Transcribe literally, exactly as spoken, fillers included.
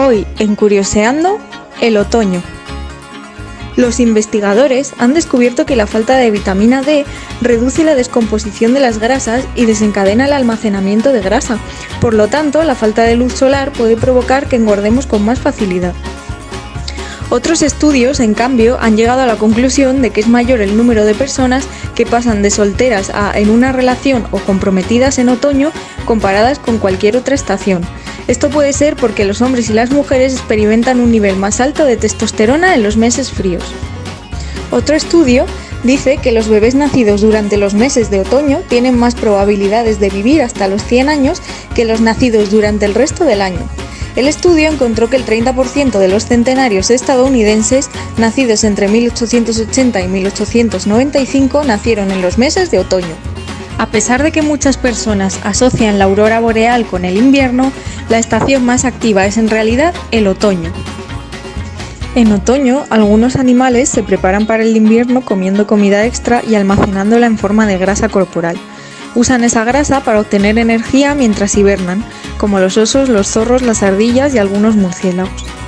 Hoy, en Curioseando, el otoño. Los investigadores han descubierto que la falta de vitamina D reduce la descomposición de las grasas y desencadena el almacenamiento de grasa. Por lo tanto, la falta de luz solar puede provocar que engordemos con más facilidad. Otros estudios, en cambio, han llegado a la conclusión de que es mayor el número de personas que pasan de solteras a en una relación o comprometidas en otoño comparadas con cualquier otra estación. Esto puede ser porque los hombres y las mujeres experimentan un nivel más alto de testosterona en los meses fríos. Otro estudio dice que los bebés nacidos durante los meses de otoño tienen más probabilidades de vivir hasta los cien años que los nacidos durante el resto del año. El estudio encontró que el treinta por ciento de los centenarios estadounidenses nacidos entre mil ochocientos ochenta y mil ochocientos noventa y cinco nacieron en los meses de otoño. A pesar de que muchas personas asocian la aurora boreal con el invierno, la estación más activa es en realidad el otoño. En otoño, algunos animales se preparan para el invierno comiendo comida extra y almacenándola en forma de grasa corporal. Usan esa grasa para obtener energía mientras hibernan, como los osos, los zorros, las ardillas y algunos murciélagos.